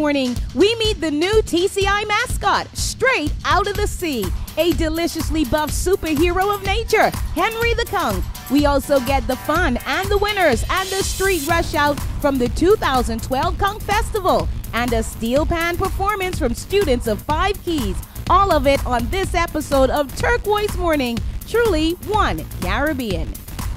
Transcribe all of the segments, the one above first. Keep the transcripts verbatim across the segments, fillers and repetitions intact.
Morning, we meet the new T C I mascot, straight out of the sea, a deliciously buff superhero of nature, Henry the Conch. We also get the fun and the winners and the street rush out from the two thousand twelve Conch Festival and a steel pan performance from students of Five Keys. All of it on this episode of Turquoise Morning, truly one Caribbean.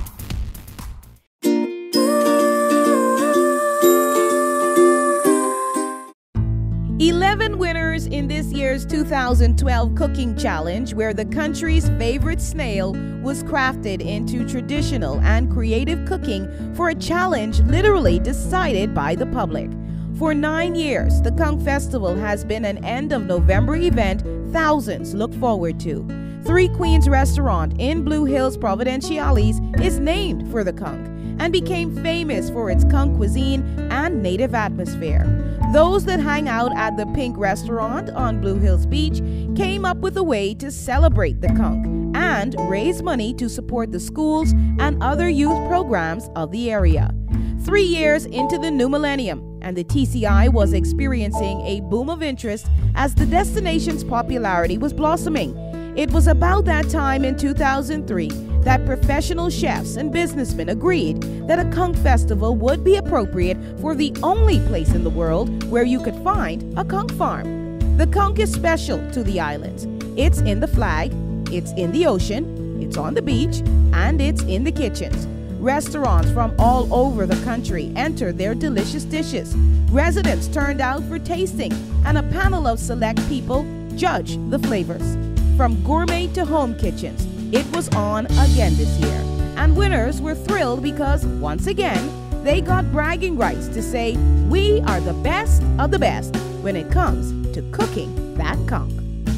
eleven winners in this year's two thousand twelve Cooking Challenge, where the country's favorite snail was crafted into traditional and creative cooking for a challenge literally decided by the public. For nine years, the Conch Festival has been an end-of-November event thousands look forward to. Three Queens restaurant in Blue Hills, Providenciales is named for the conch and became famous for its conch cuisine and native atmosphere. Those that hang out at the Pink restaurant on Blue Hills Beach came up with a way to celebrate the conch and raise money to support the schools and other youth programs of the area. Three years into the new millennium, and the T C I was experiencing a boom of interest as the destination's popularity was blossoming. It was about that time in two thousand three that professional chefs and businessmen agreed that a conch festival would be appropriate for the only place in the world where you could find a conch farm. The conch is special to the islands. It's in the flag, it's in the ocean, it's on the beach, and it's in the kitchens. Restaurants from all over the country entered their delicious dishes. Residents turned out for tasting, and a panel of select people judged the flavors. From gourmet to home kitchens, it was on again this year. And winners were thrilled because, once again, they got bragging rights to say, we are the best of the best when it comes to cooking that conch.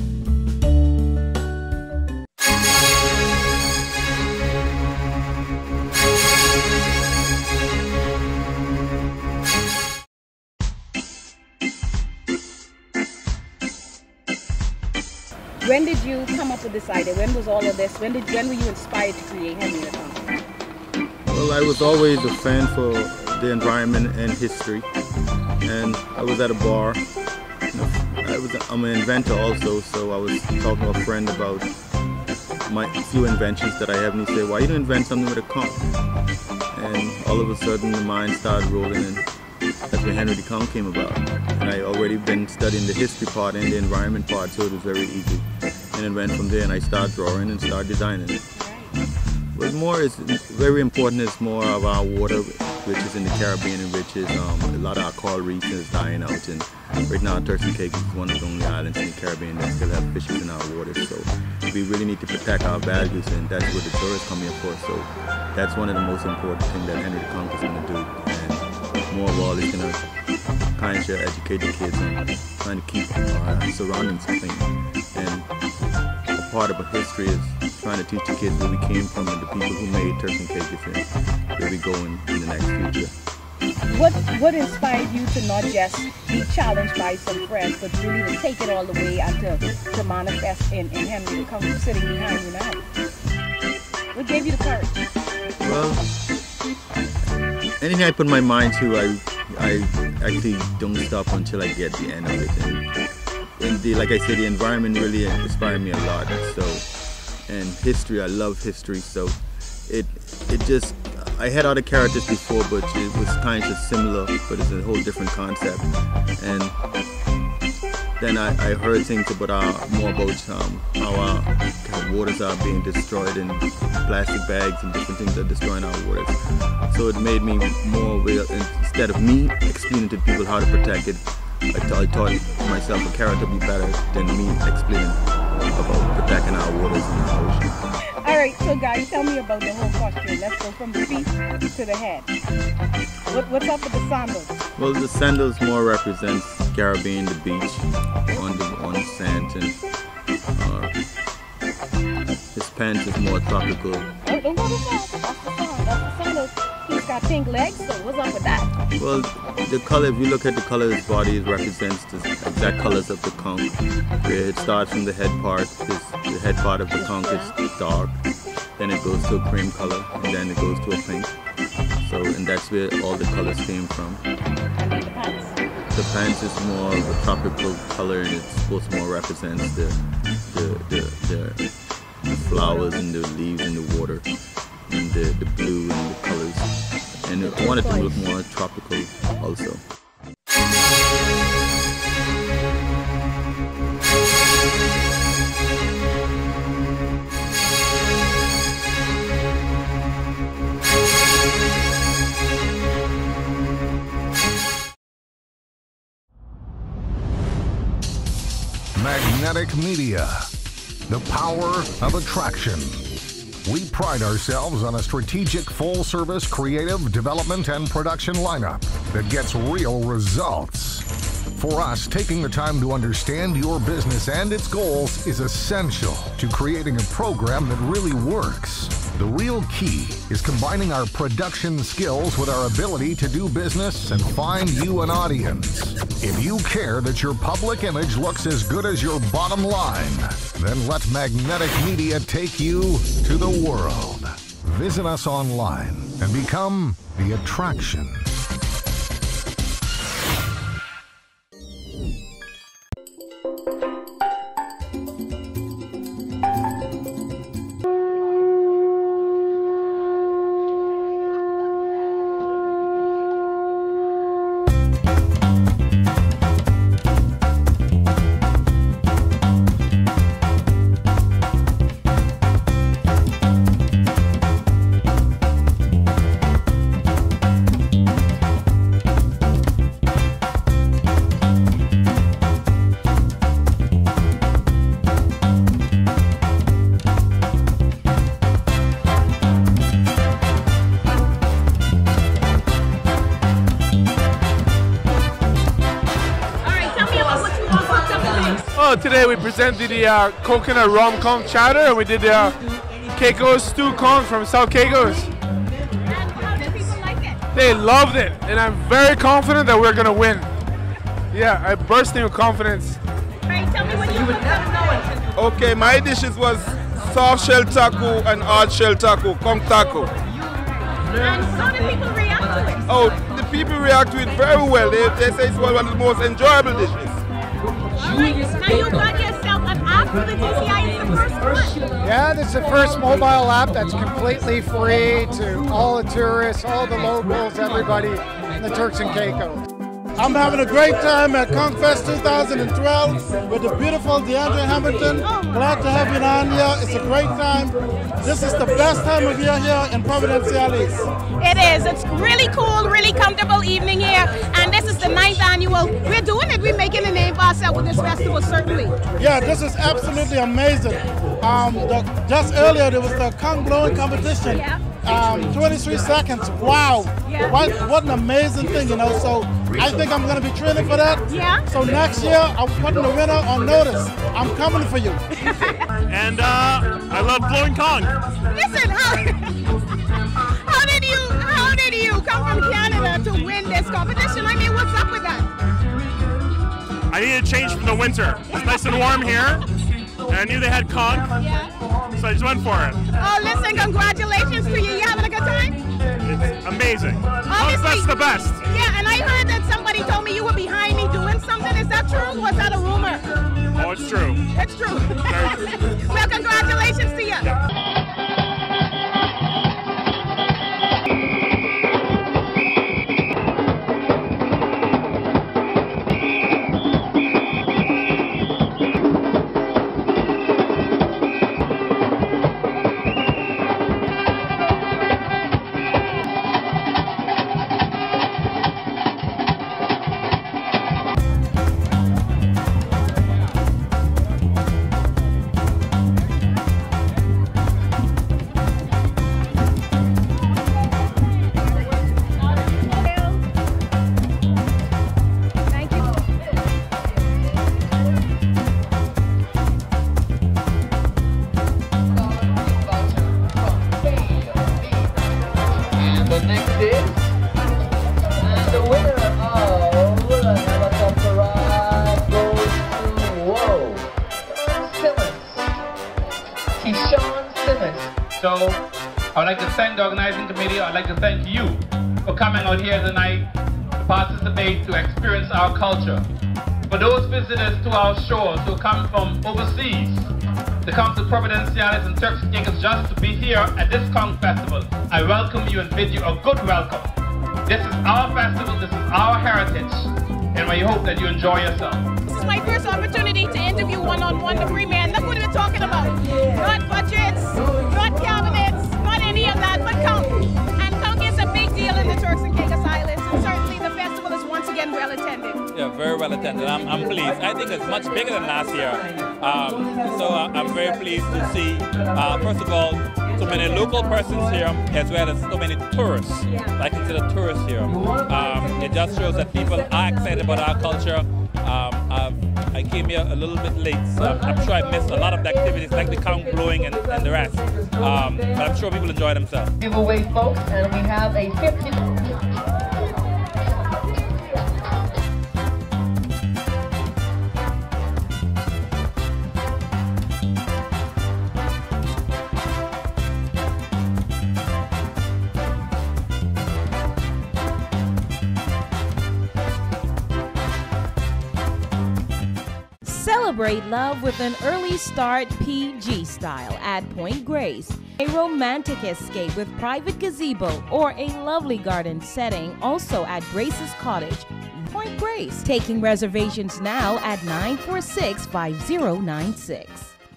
When did you come up with this idea? When was all of this? When did when were you inspired to create Henry the Conch? Well, I was always a fan for the environment and history, and I was at a bar. You know, I was I'm an inventor also, so I was talking to a friend about my few inventions that I have, and he said, "Why you don't invent something with a conch?" And all of a sudden, the mind started rolling, and that's when Henry the Conch came about. And I already been studying the history part and the environment part, so it was very easy. And it went from there, and I started drawing and started designing it. But more is very important is more of our water, which is in the Caribbean, and which is um, a lot of our coral reefs is dying out. And right now, Turks and Caicos is one of the only islands in the Caribbean that still have fishes in our waters. So we really need to protect our values, and that's what the tourists come here for. So that's one of the most important things that Henry the Conch is going to do. And more of all, it's going to kind of educate the kids on trying to keep our surroundings clean. And a part of our history is trying to teach the kids where we came from and the people who made Turks and Caicos and where we go in, in the next future. What what inspired you to not just be challenged by some friends, but really to take it all the way and to, to manifest in, in Henry the Conch sitting behind you now? What gave you the courage? Well, anything I put my mind to, I I actually don't stop until I get the end of it. And, and the, like I said, the environment really inspired me a lot. So, and history, I love history. So, it it just I had other characters before, but it was kind of similar, but it's a whole different concept. And then I, I heard things about our, more about um, how our waters are being destroyed, and plastic bags and different things are destroying our waters. So it made me more aware. Instead of me explaining to people how to protect it, I, th I thought myself a character would be better than me explaining about protecting our waters and our ocean. All right, so guys, tell me about the whole costume. Let's go from the feet to the head. What, what's up with the sandals? Well, the sandals more represents Caribbean, the beach, on the on the sand, and uh, his pants is more tropical. Oh, don't go to that. That's the song. That's the sandals. He's got pink legs, so what's up with that? Well, the color, if you look at the color of his body, it represents the exact colors of the conch. Where it starts from the head part, this, the head part of the conch is dark, then it goes to a cream color, and then it goes to a pink. So, and that's where all the colors came from. And then the pants? the pants is more of a tropical color, and it's supposed to more represents the the, the, the the flowers and the leaves and the water and the, the blue and the colors. And I wanted to look more tropical also. Magnetic Media, the power of attraction. We pride ourselves on a strategic full-service creative development and production lineup that gets real results. For us, taking the time to understand your business and its goals is essential to creating a program that really works. The real key is combining our production skills with our ability to do business and find you an audience. If you care that your public image looks as good as your bottom line, then let Magnetic Media take you to the world. Visit us online and become the attraction. Today we presented the uh, coconut rum conch chowder, and we did the uh, Caicos stew conch from South Caicos. And how did people like it? They loved it, and I'm very confident that we're gonna win. Yeah, I bursting with confidence. All right, tell me what you cooked up today. Okay, my dishes was soft shell taco and hard shell taco, conch taco. And how did people react to it? Oh, the people react to it very well. They, they say it's one of the most enjoyable dishes. All right, now you got yourself an app for the D C I. It's the first one. Yeah, this is the first mobile app that's completely free to all the tourists, all the locals, everybody in the Turks and Caicos. I'm having a great time at Conch Fest two thousand twelve with the beautiful Deandrea Hamilton. Glad to have you on here. It's a great time. This is the best time of year here in Providenciales. It is. It's really cool, really comfortable evening here. And this is the ninth annual. We're doing it. We're making a name for ourselves with this festival, certainly. Yeah, this is absolutely amazing. Um, the, just earlier, there was the conch blowing competition. Yeah. Um, twenty-three seconds. Wow. Yeah. What, what an amazing thing, you know. So I think I'm going to be training for that. Yeah. So next year, I'm putting the winner on notice. I'm coming for you. And uh, I love blowing conch. Listen, how, how did you how did you come from Canada to win this competition? I mean, what's up with that? I needed a change from the winter. It's nice and warm here, and I knew they had conch, Yeah. so I just went for it. Oh, listen, congratulations to you. You having a good time? It's amazing. Obviously- That's the best. Yeah, and I heard that somebody told me you were behind me doing something. Is that true? Or was that a rumor? Oh, it's true. It's true. Very true. Well, congratulations to you. So I would like to thank the organizing committee. I'd like to thank you for coming out here tonight to participate, to experience our culture. For those visitors to our shores who come from overseas, to come to Providenciales and Turks and Caicos just to be here at this Conch Festival, I welcome you and bid you a good welcome. This is our festival, this is our heritage, and we hope that you enjoy yourself. This is my first opportunity to interview one-on-one the premier, and look what we're talking about. Not budgets, not cabinets, not any of that, but Conch. And Conch is a big deal in the Turks and Caicos Islands, and certainly the festival is once again well attended. Yeah, very well attended. I'm, I'm pleased. I think it's much bigger than last year. Um, so uh, I'm very pleased to see, uh, first of all, so many local persons here, as well as so many tourists. I consider tourists here. Um, it just shows that people are excited about our culture. Um, I've, I came here a little bit late, so I'm, I'm sure I missed a lot of the activities like the conch blowing and, and the rest. Um, but I'm sure people enjoy themselves. Giveaway, folks, and we have a fifty. Celebrate love with an early start P G style at Point Grace. A romantic escape with private gazebo or a lovely garden setting also at Grace's Cottage, Point Grace. Taking reservations now at nine four six, five zero nine six.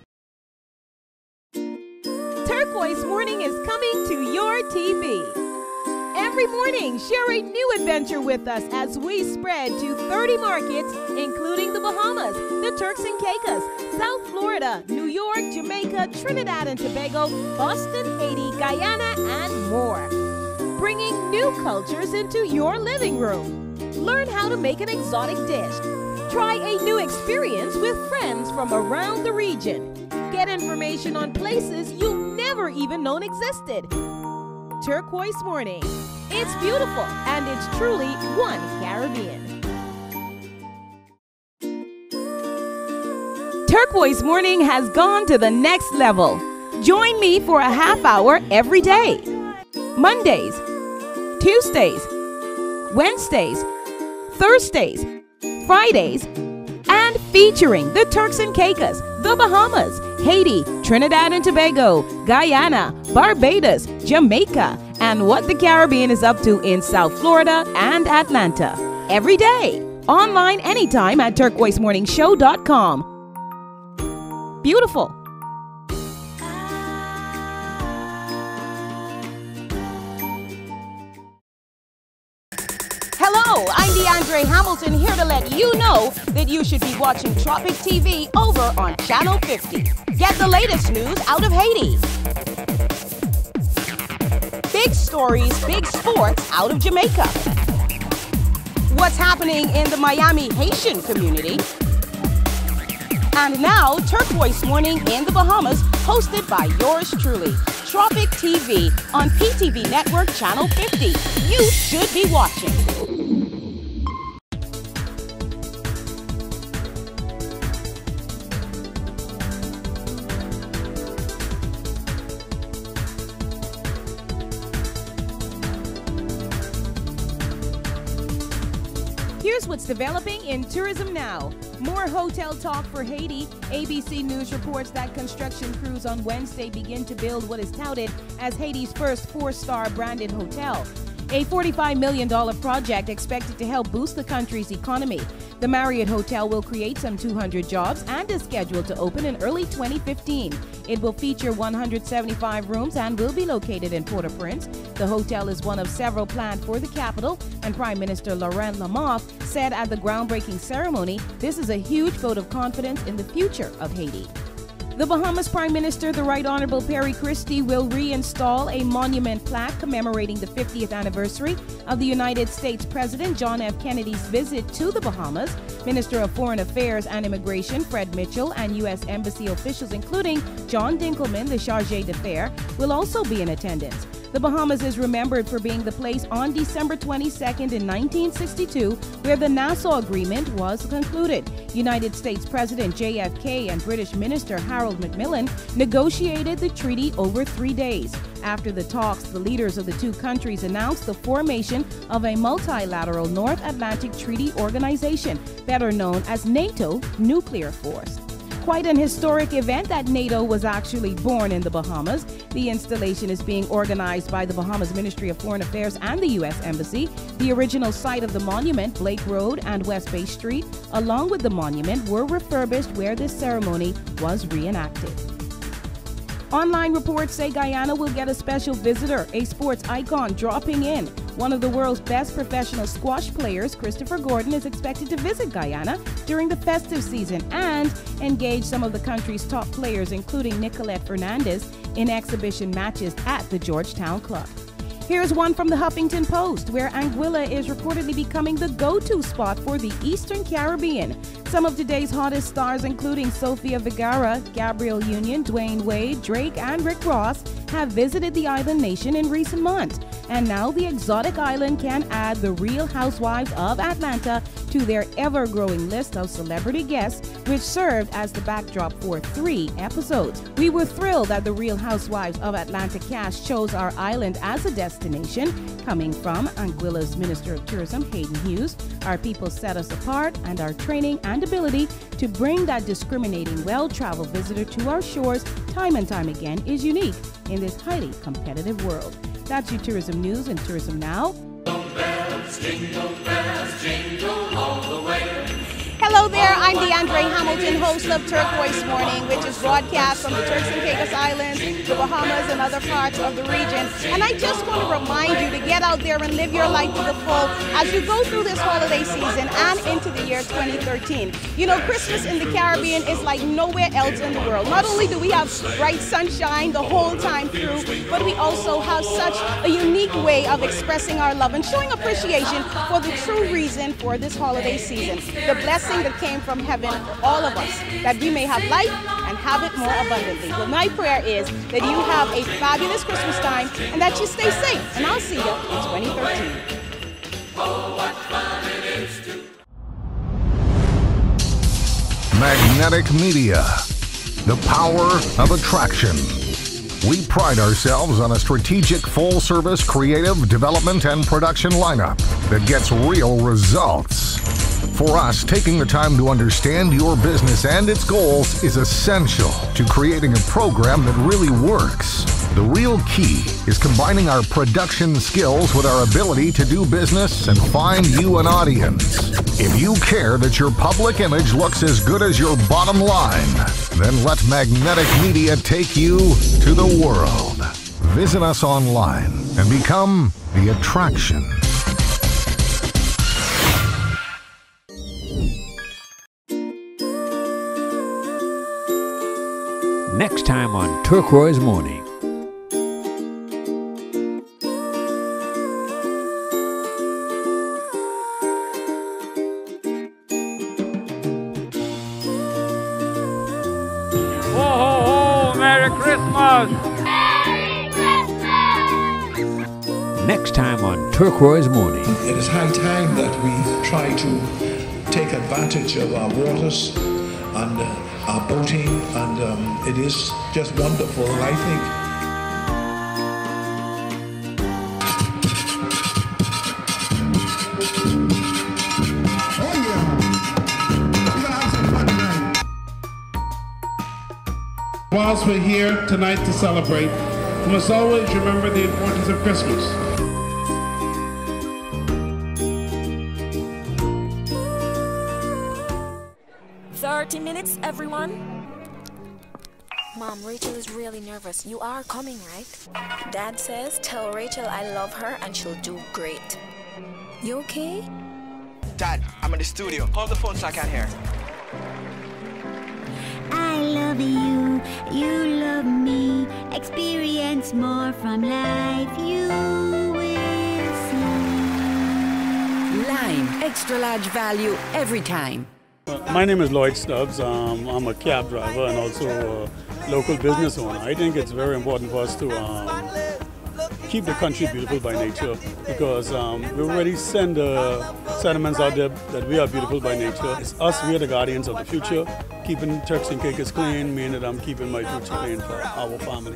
Turquoise Morning is coming to your T V. Every morning, share a new adventure with us as we spread to thirty markets, including the Bahamas, the Turks and Caicos, South Florida, New York, Jamaica, Trinidad and Tobago, Boston, Haiti, Guyana, and more. Bringing new cultures into your living room. Learn how to make an exotic dish. Try a new experience with friends from around the region. Get information on places you've never even known existed. Turquoise Morning. It's beautiful and it's truly one Caribbean. Turquoise Morning has gone to the next level. Join me for a half hour every day. Mondays, Tuesdays, Wednesdays, Thursdays, Fridays, and featuring the Turks and Caicos, the Bahamas, Haiti, Trinidad and Tobago, Guyana, Barbados, Jamaica, and what the Caribbean is up to in South Florida and Atlanta. Every day. Online anytime at turquoise morning show dot com. Beautiful. Hello, I'm Deandrea Hamilton, here to let you know that you should be watching Tropic T V over on Channel fifty. Get the latest news out of Haiti. Big stories, big sports out of Jamaica. What's happening in the Miami Haitian community. And now, Turquoise Morning in the Bahamas, hosted by yours truly. Tropic T V on P T V Network Channel fifty. You should be watching. Here's what's developing in tourism now. More hotel talk for Haiti. A B C News reports that construction crews on Wednesday begin to build what is touted as Haiti's first four-star branded hotel. A forty-five million dollars project expected to help boost the country's economy. The Marriott Hotel will create some two hundred jobs and is scheduled to open in early twenty fifteen. It will feature one hundred seventy-five rooms and will be located in Port-au-Prince. The hotel is one of several planned for the capital, and Prime Minister Laurent Lamothe said at the groundbreaking ceremony, this is a huge vote of confidence in the future of Haiti. The Bahamas Prime Minister, the Right Honorable Perry Christie, will reinstall a monument plaque commemorating the fiftieth anniversary of the United States President John F. Kennedy's visit to the Bahamas. Minister of Foreign Affairs and Immigration Fred Mitchell and U S Embassy officials, including John Dinkelman, the Chargé d'Affaires, will also be in attendance. The Bahamas is remembered for being the place on December twenty-second in nineteen sixty-two where the Nassau Agreement was concluded. United States President J F K and British Minister Harold Macmillan negotiated the treaty over three days. After the talks, the leaders of the two countries announced the formation of a multilateral North Atlantic Treaty Organization, better known as NATO Nuclear Force. Quite an historic event that NATO was actually born in the Bahamas. The installation is being organized by the Bahamas Ministry of Foreign Affairs and the U S Embassy. The original site of the monument, Blake Road and West Bay Street, along with the monument, were refurbished where this ceremony was reenacted. Online reports say Guyana will get a special visitor, a sports icon dropping in. One of the world's best professional squash players, Christopher Gordon, is expected to visit Guyana during the festive season and engage some of the country's top players, including Nicolette Fernandez, in exhibition matches at the Georgetown Club. Here's one from the Huffington Post, where Anguilla is reportedly becoming the go-to spot for the Eastern Caribbean. Some of today's hottest stars, including Sofia Vergara, Gabrielle Union, Dwayne Wade, Drake, and Rick Ross, have visited the island nation in recent months. And now the exotic island can add the Real Housewives of Atlanta to their ever-growing list of celebrity guests, which served as the backdrop for three episodes. We were thrilled that the Real Housewives of Atlanta cast chose our island as a destination. Coming from Anguilla's Minister of Tourism, Hayden Hughes, our people set us apart, and our training and ability to bring that discriminating, well-traveled visitor to our shores time and time again is unique in this highly competitive world. That's your tourism news and Tourism Now. Jingle bells, jingle bells, jingle all the way. Hello there, I'm Deandrea Hamilton, host of Turquoise Morning, which is broadcast from the Turks and Caicos Islands, the Bahamas, and other parts of the region. And I just want to remind you to get out there and live your life to the full as you go through this holiday season and into the year twenty thirteen. You know, Christmas in the Caribbean is like nowhere else in the world. Not only do we have bright sunshine the whole time through, but we also have such a unique way of expressing our love and showing appreciation for the true reason for this holiday season. The blessing that came from heaven for all of us, that we may have life and have it more abundantly. Well, my prayer is that you have a fabulous Christmas time and that you stay safe. And I'll see you in twenty thirteen. Oh, what fun it is to... Magnetic Media, the power of attraction. We pride ourselves on a strategic full-service creative development and production lineup that gets real results. For us, taking the time to understand your business and its goals is essential to creating a program that really works. The real key is combining our production skills with our ability to do business and find you an audience. If you care that your public image looks as good as your bottom line, then let Magnetic Media take you to the world. Visit us online and become the attraction. Next time on Turquoise Morning. Ho, ho, ho! Merry Christmas! Merry Christmas! Next time on Turquoise Morning. It is high time that we try to take advantage of our waters and uh, our boating, and um, it is just wonderful. And I think Oh yeah, we're gonna have some fun tonight. Whilst we're here tonight to celebrate, we must always remember the importance of Christmas. thirty minutes, everyone. Mom, Rachel is really nervous. You are coming, right? Dad says, tell Rachel I love her and she'll do great. You okay? Dad, I'm in the studio. Hold the phone so I can hear. I love you, you love me. Experience more from life, you will see. Lime, extra large value every time. Uh, my name is Lloyd Stubbs. Um, I'm a cab driver and also a local business owner. I think it's very important for us to um, keep the country beautiful by nature, because um, we already send the sentiments out there that we are beautiful by nature. It's us, we are the guardians of the future, keeping Turks and Caicos clean, meaning that I'm keeping my future clean for our family.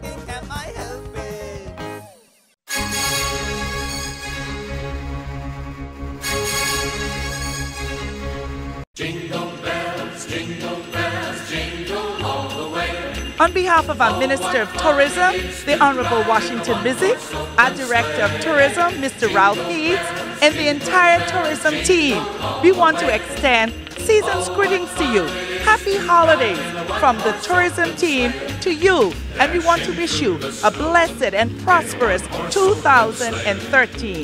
Jingle bells, jingle bells, jingle all the way. On behalf of our Minister of Tourism, the Honorable Washington Bizzy, our Director of Tourism, Mister Ralph Heeds, and the entire tourism team, we want to extend season's greetings to you. Happy holidays from the tourism team to you, and we want to wish you a blessed and prosperous two thousand thirteen.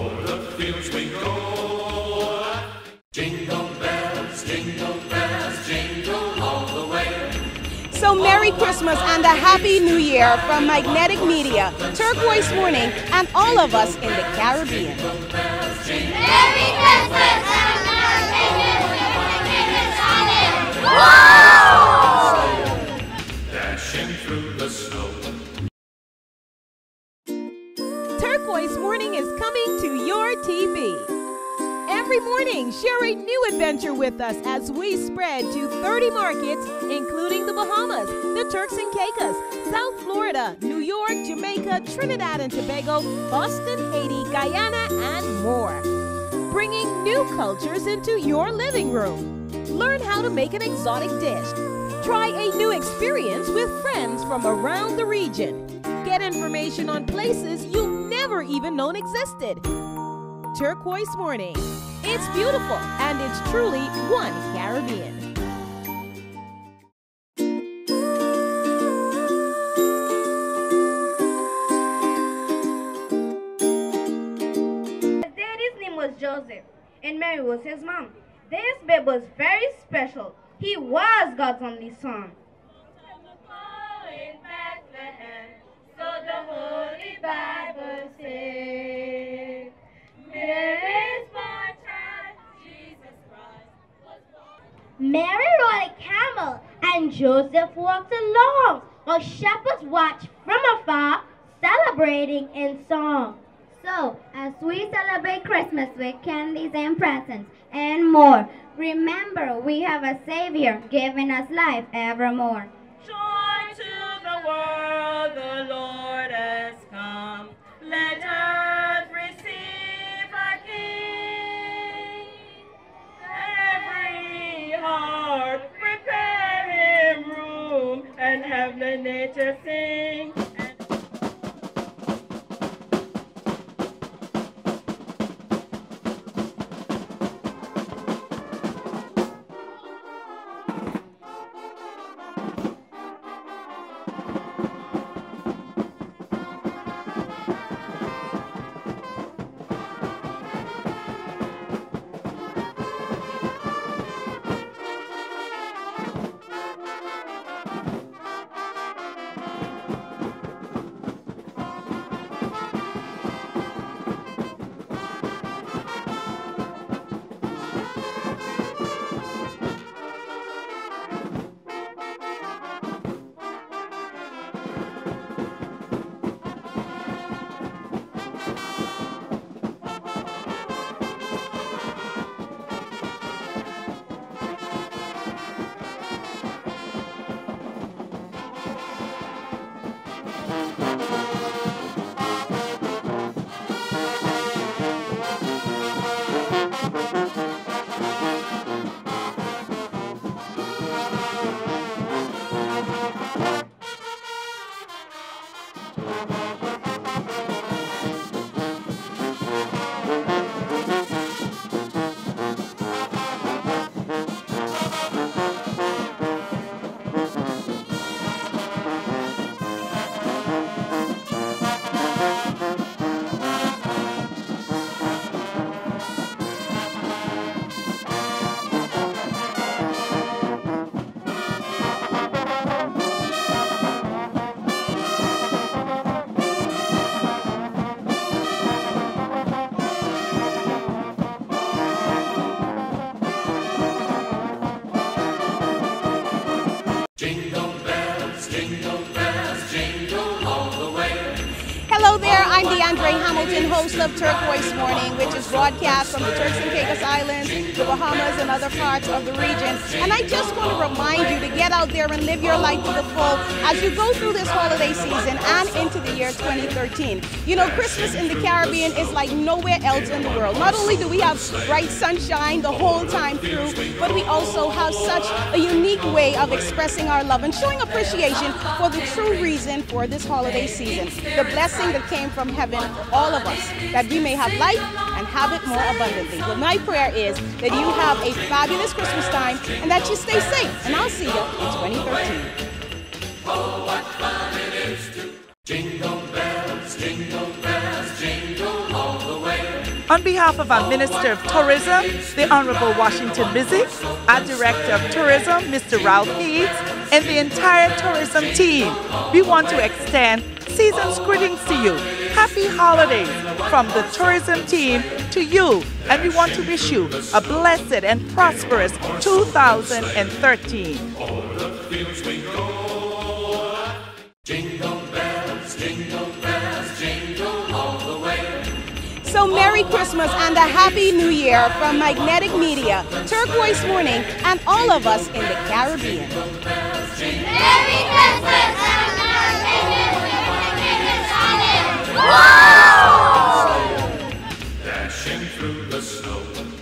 Jingle bells, jingle bells, jingle all the way. So Merry Christmas and a Happy New Year from Magnetic Media, Turquoise Morning, and all of us in the Caribbean. Merry Christmas and Wow! Dashing through the snow. Turquoise Morning is coming to your T V. Every morning, share a new adventure with us as we spread to thirty markets, including the Bahamas, the Turks and Caicos, South Florida, New York, Jamaica, Trinidad and Tobago, Boston, Haiti, Guyana, and more. Bringing new cultures into your living room. Learn how to make an exotic dish. Try a new experience with friends from around the region. Get information on places you've never even known existed. Turquoise Morning. It's beautiful and it's truly one Caribbean. His daddy's name was Joseph and Mary was his mom. This babe was very special. He was God's only son. So the Holy Bible says, there is one child, Jesus Christ was born. Mary rode a camel and Joseph walked along, while shepherds watched from afar, celebrating in song. So, as we celebrate Christmas with candies and presents and more, remember we have a Savior giving us life evermore. Joy to the world, the Lord has come. Let earth receive our King. Every heart prepare him room, and have the nature sing. Hamilton, host of Turquoise Morning, which is broadcast from the Turks and Caicos Islands, the Bahamas, and other parts of the region. And I just want to remind you to get out there and live your life to the full as you go through this holiday season and into the year twenty thirteen. You know, Christmas in the Caribbean is like nowhere else in the world. Not only do we have bright sunshine the whole time through, but we also have such a unique way of expressing our love and showing appreciation for the true reason for this holiday season. The blessing that came from heaven, all of us, that we may have life and have it more abundantly. Well, my prayer is that you have a fabulous Christmas time and that you stay safe. And I'll see you in twenty thirteen. Oh, what fun it is to jingle bells, jingle bells, jingle all the way. On behalf of our Minister of Tourism, the Honorable Washington Busy, our Director of Tourism, Mister Ralph Heath, and the entire tourism team, we want to extend season's greetings to you. Happy holidays from the tourism team to you, and we want to wish you a blessed and prosperous two thousand thirteen. Jingle bells, jingle bells, jingle all the way. So Merry Christmas and a Happy New Year from Magnetic Media, Turquoise Morning, and all of us in the Caribbean. Merry Christmas and Wow! Dashing through the snow.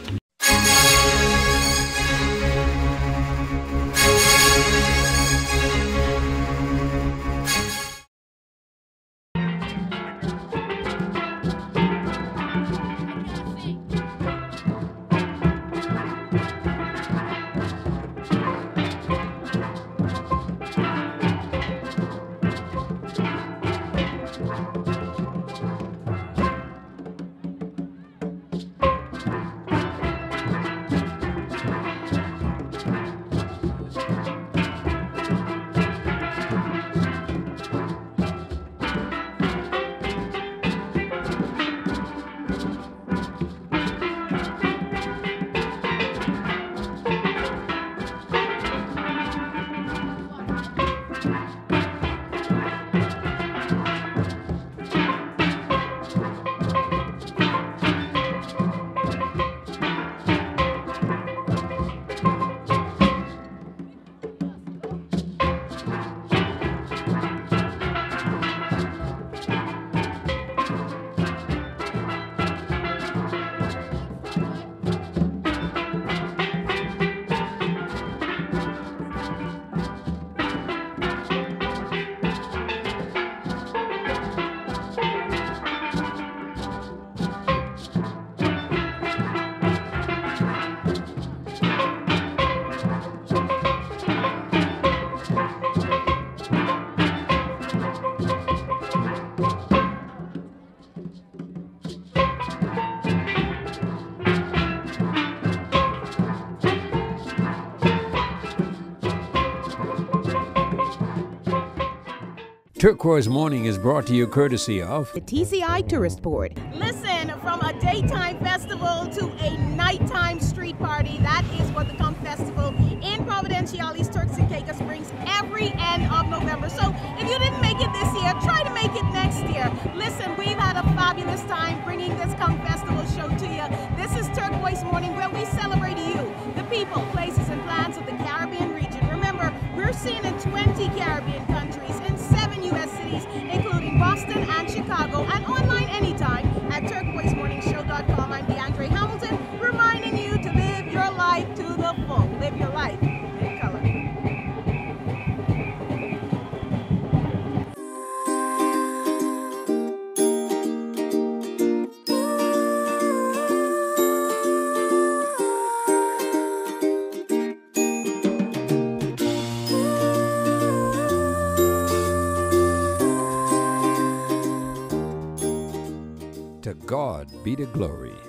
Turquoise Morning is brought to you courtesy of the T C I Tourist Board. Listen, from a daytime festival to a nighttime street party, that is what the Conch Festival in Providenciales, Turks and Caicos brings every end of November. So if you didn't make it this year, try to make it next year. Listen, we've had a fabulous time bringing this Conch Festival show to you. This is Turquoise Morning, where we celebrate you, the people, places, and plans of the Caribbean region. Remember, we're seen in twenty Caribbean countries, in seven U S cities, including Boston and Chicago, and online anytime at turquoise morning show dot com. I'm Deandrea Hamilton, reminding you to live your life to the full. Live your life in color. To God Be the Glory.